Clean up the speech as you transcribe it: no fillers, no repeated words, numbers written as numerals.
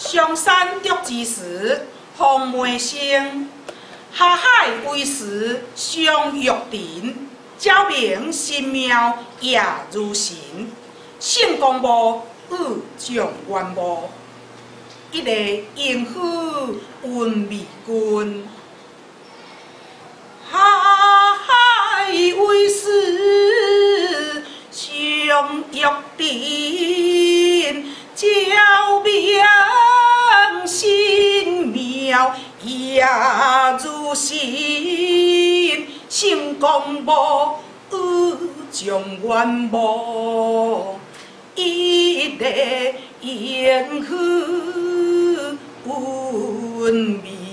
上山竹之时，风梅生；下海为时，上玉庭。照明神庙也如神，圣公无与状元无，一个应许温美君。下海为时，上玉庭。照明神庙也如神，圣公无与状元无，一个应许温美。